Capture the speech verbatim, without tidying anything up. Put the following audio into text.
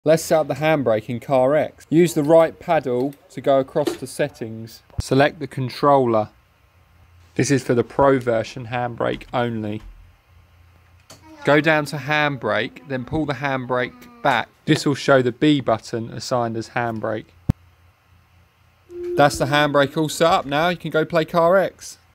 Let's set up the handbrake in Car X. Use the right paddle to go across to settings. Select the controller. This is for the Pro version handbrake only. Go down to handbrake, then pull the handbrake back. This will show the B button assigned as handbrake. That's the handbrake all set up now. You can go play Car X.